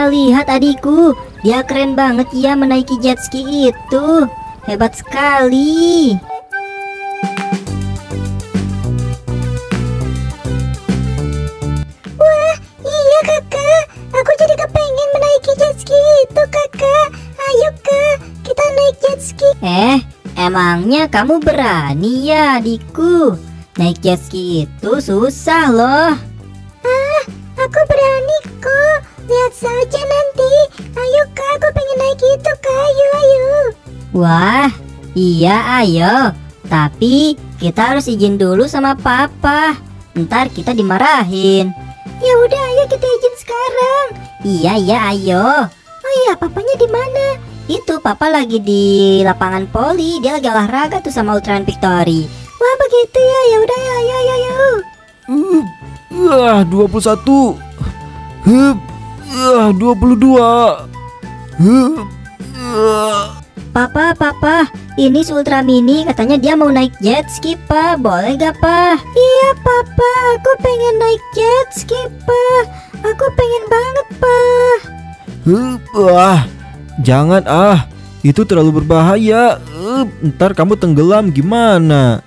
lihat adikku, dia keren banget ya menaiki jet ski itu. Hebat sekali. Wah, iya kakak. Aku jadi kepengen menaiki jet ski itu kakak. Ayo kak, kita naik jet ski. Emangnya kamu berani ya adikku? Naik jet ski itu susah loh. Aku berani kok. Lihat saja nanti. Ayo kak, aku pengen naik itu kak. Ayo. Wah, iya ayo. Tapi kita harus izin dulu sama papa. Ntar kita dimarahin. Ya udah, ayo kita izin sekarang. Iya ayo. Oh iya, papanya di mana? Itu papa lagi di lapangan poli. Dia lagi olahraga tuh sama Ultraman Victory. Wah begitu ya. Ya udah, ayo. 21. 22. Papa, ini si Ultra Mini katanya dia mau naik jet ski, pa. Boleh gak, pa? Iya papa, aku pengen naik jet ski pa. Aku pengen banget pa. Jangan itu terlalu berbahaya. Ntar kamu tenggelam gimana?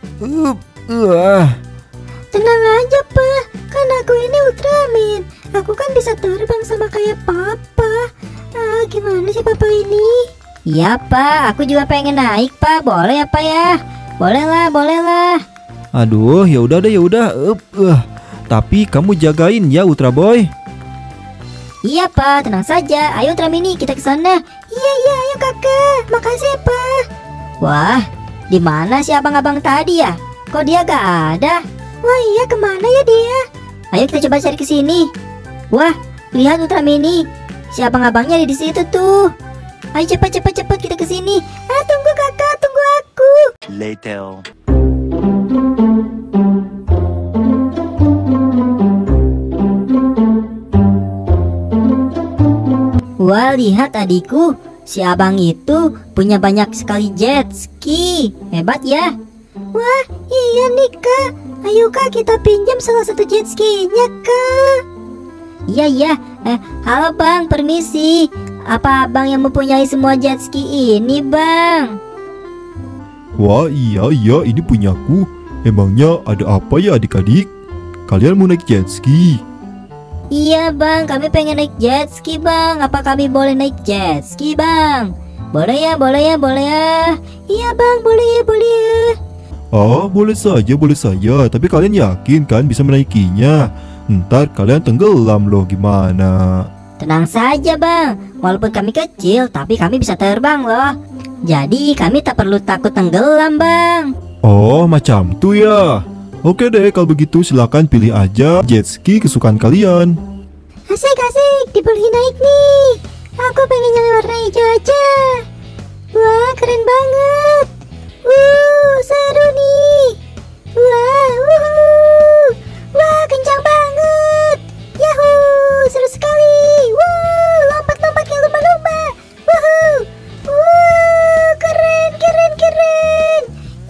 Tenang aja pa, kan aku ini Ultraman. Aku kan bisa terbang sama kayak papa. Gimana sih papa ini? Iya, pa. Aku juga pengen naik, pa. Boleh ya, pa ya? Boleh lah. Aduh, ya udah. Tapi kamu jagain ya Ultra Boy. Iya, pa. Tenang saja. Ayo Ultra Mini, kita ke sana. Iya, ayo kakak. Makasih ya pa. Wah, di mana si abang-abang tadi ya? Kok dia gak ada? Wah iya, kemana ya dia? Ayo kita coba cari ke sini. Wah, lihat Ultra Mini. Si abang-abangnya ada di situ tuh. Ayo cepat kita ke sini. Tunggu kakak, tunggu aku. Later. Wah, lihat adikku. Si abang itu punya banyak sekali jet ski. Hebat ya. Wah, iya nih kak. Ayo kak, kita pinjam salah satu jet ski-nya kak. Iya. Halo bang, permisi. Apa abang yang mempunyai semua jet ski ini, bang? Wah iya ini punyaku. Emangnya ada apa ya adik-adik? Kalian mau naik jet ski? Iya bang, kami pengen naik jet ski bang. Apa kami boleh naik jet ski bang? Boleh ya. Iya bang, boleh ya. Boleh saja. Tapi kalian yakin kan bisa menaikinya? Ntar kalian tenggelam loh, gimana? Tenang saja bang, walaupun kami kecil tapi kami bisa terbang loh. Jadi kami tak perlu takut tenggelam bang. Oh macam tuh ya. Oke deh, kalau begitu silakan pilih aja jet ski kesukaan kalian. Asik, dibolehin naik nih. Aku pengen yang warna hijau aja. Wah keren banget. Seru nih. Wah kencang banget. Yahoo, seru sekali. Lompat kayak lumba-lumba. Keren.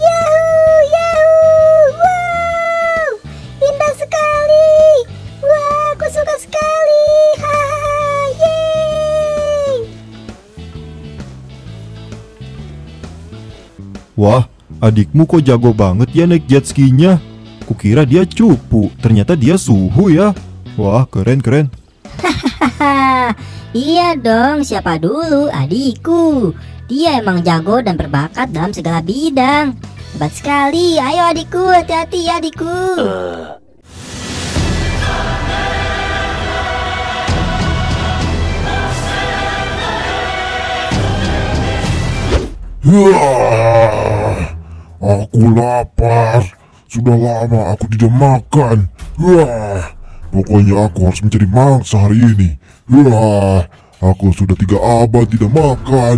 Yahoo. Wow, indah sekali. Wah, aku suka sekali. Yeay. Wah, adikmu kok jago banget ya naik jet skinya. Kukira dia cupu, ternyata dia suhu ya. Wah, keren. Iya dong, siapa dulu? Adikku. Dia emang jago dan berbakat dalam segala bidang. Hebat sekali. Ayo adikku, hati-hati ya adikku. Aku lapar. Sudah lama aku tidak makan. Pokoknya aku harus mencari mangsa hari ini. Aku sudah 3 abad tidak makan.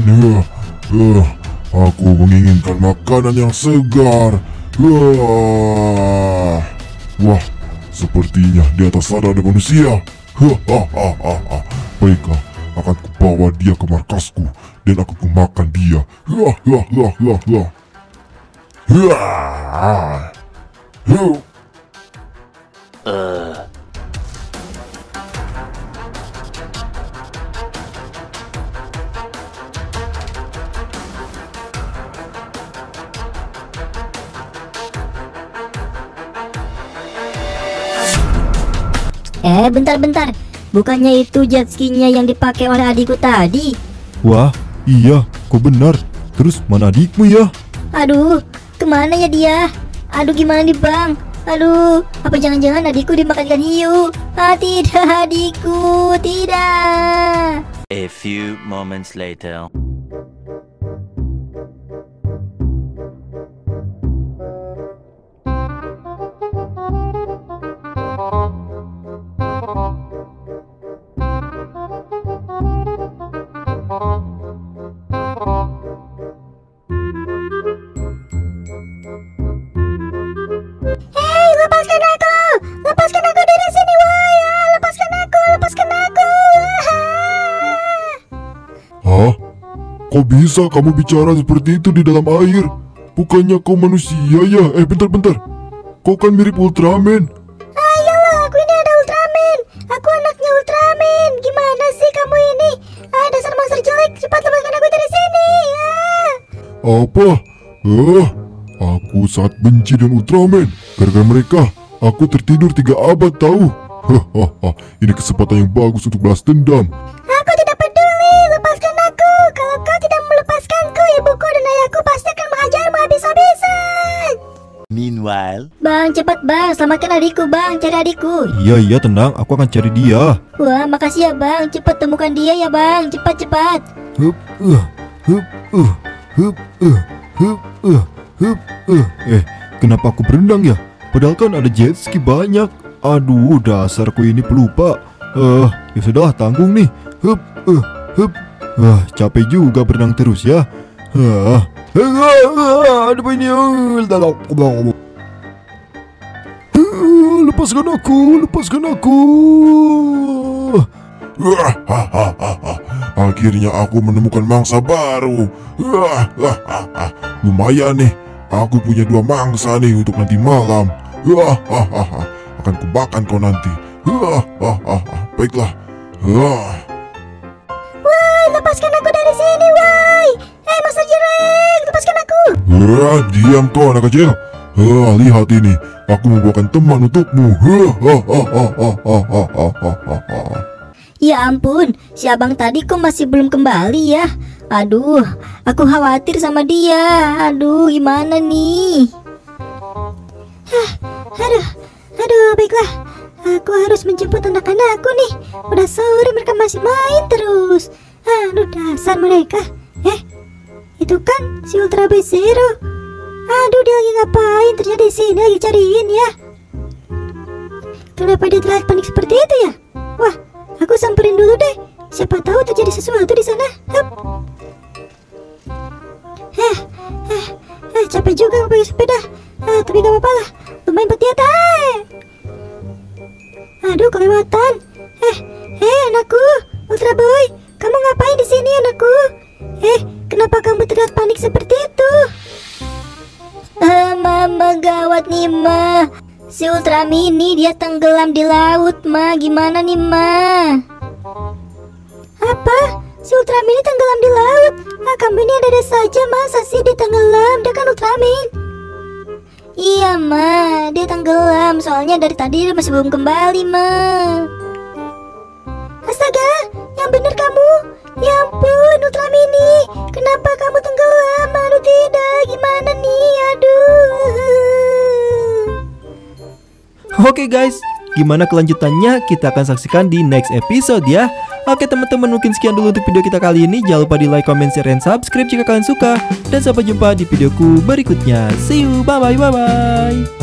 Aku menginginkan makanan yang segar. Wah, sepertinya di atas sana ada manusia. Baiklah, akan kubawa dia ke markasku dan aku makan dia. Bentar. Bukannya itu jet ski-nya yang dipakai oleh adikku tadi? Wah, iya, kau benar. Terus mana adikmu ya? Aduh, kemana ya dia? Aduh, gimana nih bang? Aduh, apa jangan-jangan adikku dimakan ikan hiu? Tidak adikku, tidak. A few moments later. Lepaskan aku dari sini, woi. Lepaskan aku. Hah? Kok bisa kamu bicara seperti itu di dalam air? Bukannya kau manusia ya? Bentar. Kau kan mirip Ultraman. Ayolah, aku ini ada Ultraman. Aku anaknya Ultraman. Gimana sih kamu ini? Dasar monster jelek. Cepat lepaskan aku dari sini. Apa? Aku sangat benci dengan Ultraman. Gara-gara mereka, aku tertidur 3 abad tahu. Hahaha, ini kesempatan yang bagus untuk balas dendam. Aku tidak peduli. Lepaskan aku. Kalau kau tidak melepaskanku, ibuku dan ayahku pasti akan menghajarmu habis-habisan. Meanwhile, Bang, cepat bang, selamatkan adikku bang, cari adikku. Iya, tenang, aku akan cari dia. Wah, makasih ya bang, cepat temukan dia ya bang, cepat. Kenapa aku berenang ya? Padahal kan ada jet ski banyak. Aduh, dasarku ini pelupa. Ya sudah, tanggung nih. Capek juga berenang terus ya. Apa ini? Lepaskan aku. Akhirnya aku menemukan mangsa baru. Lumayan nih, aku punya 2 mangsa nih untuk nanti malam. Akan kumakan kau nanti. Baiklah. Woi, lepaskan aku dari sini, woi. Monster jelek, lepaskan aku. Diam kau anak kecil. Lihat ini, aku membawakan teman untukmu. Ya ampun, si abang tadi kok masih belum kembali ya? Aduh, aku khawatir sama dia. Aduh, gimana nih? Aduh, baiklah. Aku harus menjemput anak-anakku nih. Udah sore mereka masih main terus. Aduh, dasar mereka. Itu kan si Ultra Boy Zero. Aduh, dia lagi ngapain? Ternyata di sini lagi cariin ya. Kenapa dia terlihat panik seperti itu ya? Wah, aku samperin dulu deh. Siapa tahu terjadi sesuatu di sana. Capek juga aku pakai sepeda. Tapi gak apa-apa lah. Lumayan buat diet. Aduh, kelewatan. Anakku, Ultra Boy, kamu ngapain di sini, anakku? Kenapa kamu terlihat panik seperti itu? Mama gawat nih ma. Si Ultra Mini dia tenggelam di laut ma. Gimana nih ma? Apa? Si Ultraman ini tenggelam di laut? Kamu ini ada saja, masa sih dia tenggelam? Dia kan Ultraman. Iya ma, dia tenggelam. Soalnya dari tadi dia masih belum kembali ma. Astaga, yang bener kamu. Ya ampun, Ultramini, kenapa kamu tenggelam? Aduh tidak, gimana nih? Aduh. Oke guys, gimana kelanjutannya kita akan saksikan di next episode ya. Oke teman-teman, mungkin sekian dulu untuk video kita kali ini. Jangan lupa di like, comment, share, dan subscribe jika kalian suka. Dan sampai jumpa di videoku berikutnya. See you, bye bye.